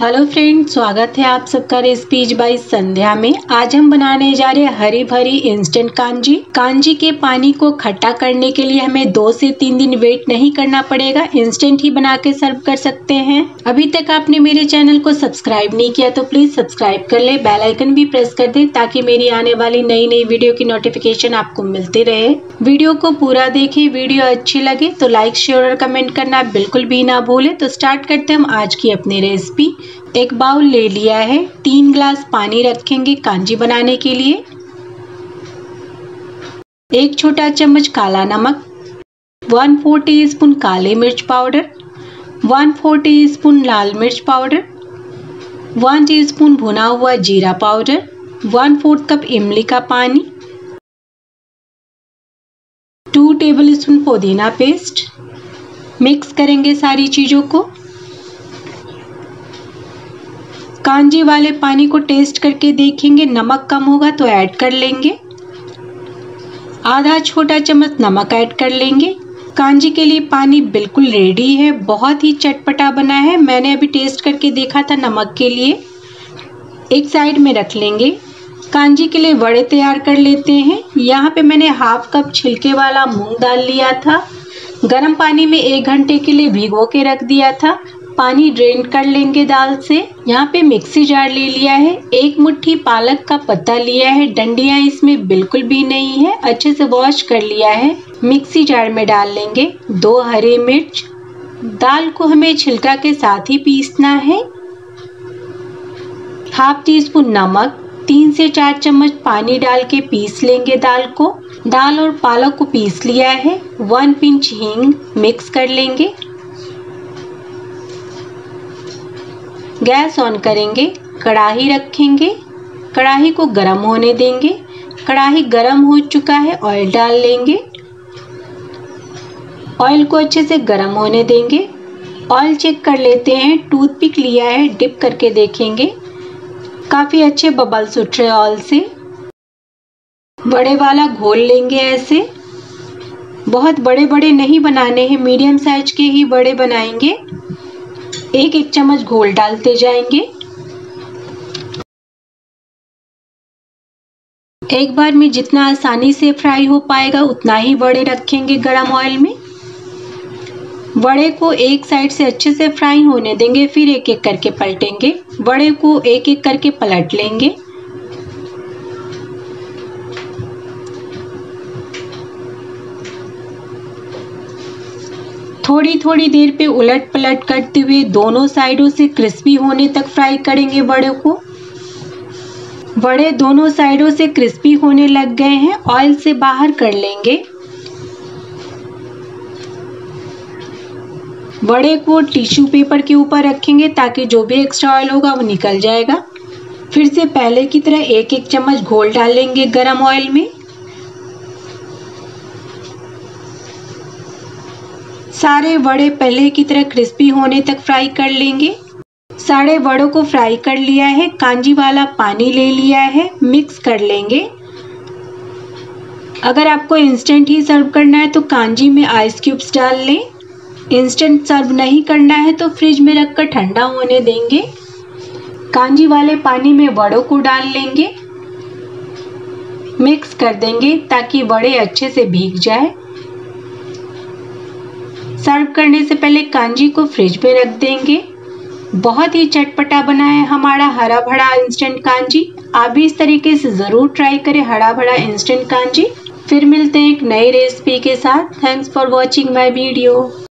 Hello friend, स्वागत है आप सबका रेसिपीज बाय संध्या में। आज हम बनाने जा रहे हैं हरी भरी इंस्टेंट कांजी। कांजी के पानी को खट्टा करने के लिए हमें 2 से 3 दिन वेट नहीं करना पड़ेगा, इंस्टेंट ही बना के सर्व कर सकते हैं। अभी तक आपने मेरे चैनल को सब्सक्राइब नहीं किया तो प्लीज सब्सक्राइब कर ले, बेल आइकन भी प्रेस कर दे ताकि मेरी आने वाली नई वीडियो की नोटिफिकेशन आपको मिलती रहे। वीडियो को पूरा देखें, वीडियो अच्छी लगे तो लाइक शेयर और कमेंट करना बिल्कुल भी ना भूले। तो स्टार्ट करते हैं हम आज की अपनी रेसिपी। एक बाउल ले लिया है, 3 ग्लास पानी रखेंगे कांजी बनाने के लिए। 1 छोटा चम्मच काला नमक, 1/4 टीस्पून काली मिर्च पाउडर, 1/4 टीस्पून लाल मिर्च पाउडर, 1 टीस्पून भुना हुआ जीरा पाउडर, 1/4 कप इमली का पानी, 2 टेबलस्पून पुदीना पेस्ट। मिक्स करेंगे सारी चीजों को। कांजी वाले पानी को टेस्ट करके देखेंगे, नमक कम होगा तो ऐड कर लेंगे। आधा छोटा चम्मच नमक ऐड कर लेंगे। कांजी के लिए पानी बिल्कुल रेडी है, बहुत ही चटपटा बना है। मैंने अभी टेस्ट करके देखा था नमक के लिए। एक साइड में रख लेंगे। कांजी के लिए वड़े तैयार कर लेते हैं। यहाँ पे मैंने 1/2 कप छिलके वाला मूंग दाल लिया था, गर्म पानी में 1 घंटे के लिए भिगो के रख दिया था। पानी ड्रेन कर लेंगे दाल से। यहाँ पे मिक्सी जार ले लिया है, 1 मुट्ठी पालक का पत्ता लिया है, डंडियां इसमें बिल्कुल भी नहीं है, अच्छे से वॉश कर लिया है। मिक्सी जार में डाल लेंगे 2 हरी मिर्च। दाल को हमें छिलका के साथ ही पीसना है। 1/2 टीस्पून नमक, 3 से 4 चम्मच पानी डाल के पीस लेंगे दाल को। दाल और पालक को पीस लिया है। 1 पिंच हींग मिक्स कर लेंगे। गैस ऑन करेंगे, कढ़ाई रखेंगे, कढ़ाई को गरम होने देंगे। कढ़ाई गरम हो चुका है, ऑयल डाल लेंगे। ऑयल को अच्छे से गरम होने देंगे। ऑयल चेक कर लेते हैं, टूथपिक लिया है, डिप करके देखेंगे। काफ़ी अच्छे बबल्स उठ रहे हैं ऑयल से। बड़े वाला घोल लेंगे ऐसे। बहुत बड़े बड़े नहीं बनाने हैं, मीडियम साइज के ही बड़े बनाएंगे। 1 चम्मच घोल डालते जाएंगे। एक बार में जितना आसानी से फ्राई हो पाएगा उतना ही बड़े रखेंगे गरम ऑयल में। बड़े को एक साइड से अच्छे से फ्राई होने देंगे, फिर एक एक करके पलटेंगे। बड़े को एक एक करके पलट लेंगे। थोड़ी थोड़ी देर पे उलट पलट करते हुए दोनों साइडों से क्रिस्पी होने तक फ्राई करेंगे बड़े को। बड़े दोनों साइडों से क्रिस्पी होने लग गए हैं, ऑयल से बाहर कर लेंगे। बड़े को टिश्यू पेपर के ऊपर रखेंगे ताकि जो भी एक्स्ट्रा ऑयल होगा वो निकल जाएगा। फिर से पहले की तरह 1 चम्मच घोल डालेंगे गरम ऑयल में। सारे वड़े पहले की तरह क्रिस्पी होने तक फ्राई कर लेंगे। सारे वड़ों को फ्राई कर लिया है। कांजी वाला पानी ले लिया है, मिक्स कर लेंगे। अगर आपको इंस्टेंट ही सर्व करना है तो कांजी में आइस क्यूब्स डाल लें। इंस्टेंट सर्व नहीं करना है तो फ्रिज में रखकर ठंडा होने देंगे। कांजी वाले पानी में वड़ों को डाल लेंगे, मिक्स कर देंगे ताकि वड़े अच्छे से भीग जाए। सर्व करने से पहले कांजी को फ्रिज में रख देंगे। बहुत ही चटपटा बना है हमारा हरा भरा इंस्टेंट कांजी। आप भी इस तरीके से ज़रूर ट्राई करें हरा भरा इंस्टेंट कांजी। फिर मिलते हैं एक नई रेसिपी के साथ। Thanks for watching my video.